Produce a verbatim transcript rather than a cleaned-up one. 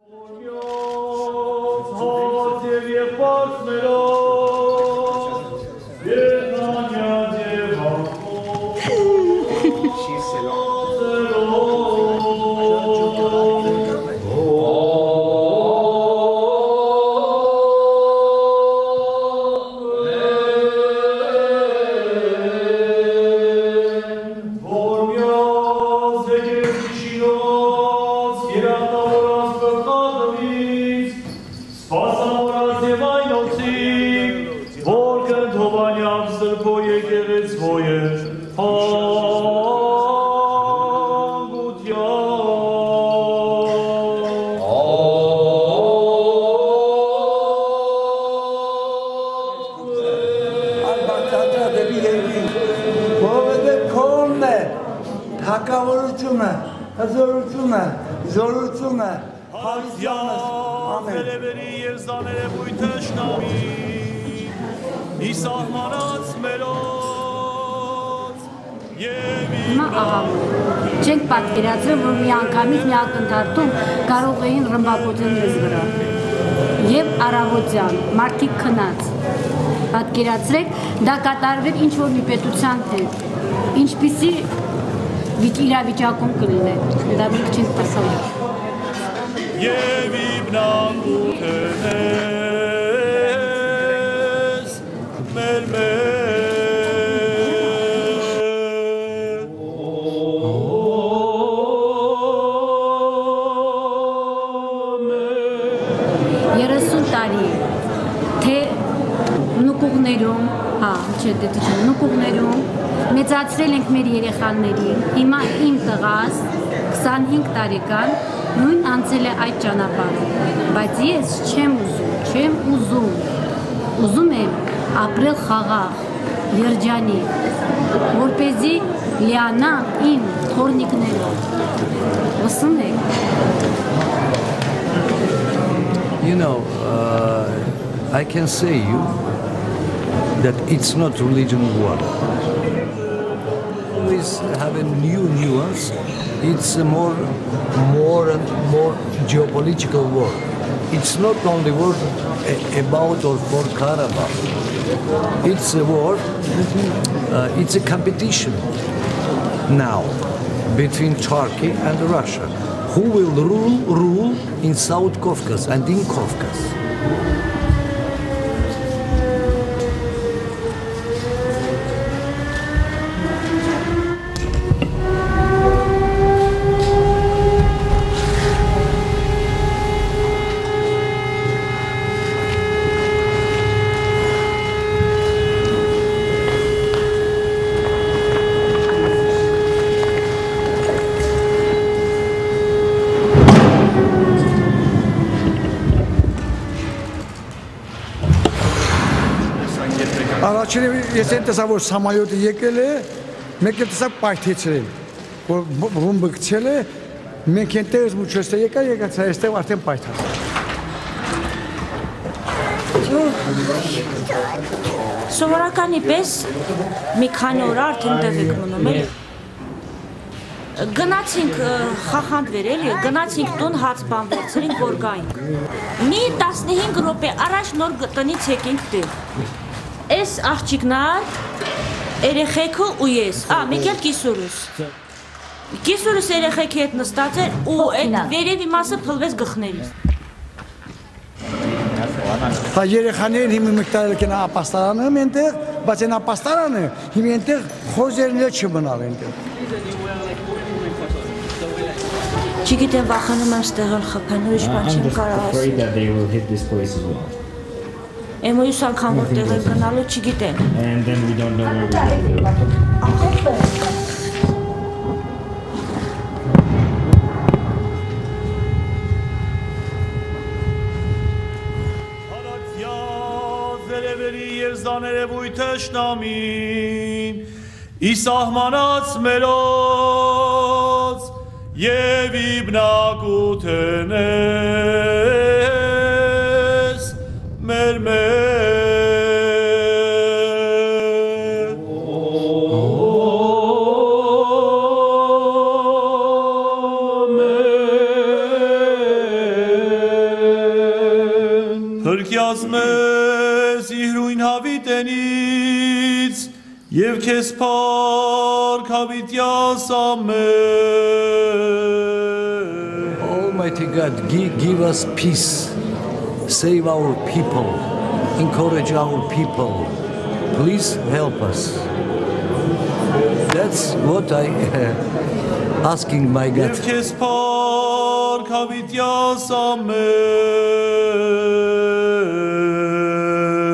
Չենք պատկերացրել, որ մի անգամից մի ակնթարթում կարող էին ռմբակոծել մեզ վրա և առավոտյան, մարդիկ քնած պատկերացրեք, դա կատարվեր ինչ-որ մի պետության հետ, ինչպիսի իրավիճակում կլիներ, դա մենք չենք տեսել։ Եվ իբնագութենես մեր մեր նուկուղներում մեծացրել ենք մեր երեխաներին, հիմա իմ տղաս քսանհինգ տարեկան նույն անցել է այդ ճանապարհը, բայց ես չեմ ուզում, չեմ ուզում, ուզում եմ ապրել խաղաղ, երջանիկ, որպեսզի լիանամ իմ թոռնիկներով, լսում եք։ You know, uh, I can say you that it's not religion war. Always have a new nuance. It's a more, more and more geopolitical war. It's not only war about or for Karabakh. It's a war. Uh, it's a competition now between Turkey and Russia. Who will rule rule in South Caucasus and in Caucasus? Ես են տեսա, որ սամալյոտը եկել է, մեկ էլ տեսա պայթեցրել, որ ռումբը գցել է, մենք ենտեղից մուչոստը եկա, եկաց այստեղ արդեն պայթաց։ Սովորականի պես մի քանի օր արդեն տեղ եք մնում էլ։ Գնացինք խախանդ վերել, գնացինք տուն հաց բան վերցրինք, որ գայինք։ Մի տասնհինգ րոպե առաջ նոր տնից եկինք տեղ։ Այս աղջիկնար, երեխեքը ու ես, ա, մեկ էլ կիսուրս։ Կիսուրս երեխեքի հետ նստած էր ու այդ վերևի մասը փլվեց գլխներից։ Հա երեխաներին հիմի մեկ տարել կեն ապաստարանը մենտեղ, բայց են ապաստարանը հիմի ենտեղ խոզերն էլ չմնալ ենտեղ։ Չգիտեմ վախանում եմ ստեղել խփեն, ուրիշ բան չեմ կարող ասել։ Եմ ույս անգամ որ տեղ է գնալու չգիտեմ։ Երզաներևույթ թշնամին, ի սահմանած մերոց և իբնակութենես մեր մեր մեր Փրկյաց մեզ իհրույն հավիտենից եւ քեզ փառք հավիտյաս ամեն Almighty God, give, give us peace. Save our people. Encourage our people. Please help us. That's what I uh, asking my God. Եվ քեզ փառք հավիտյաս ամեն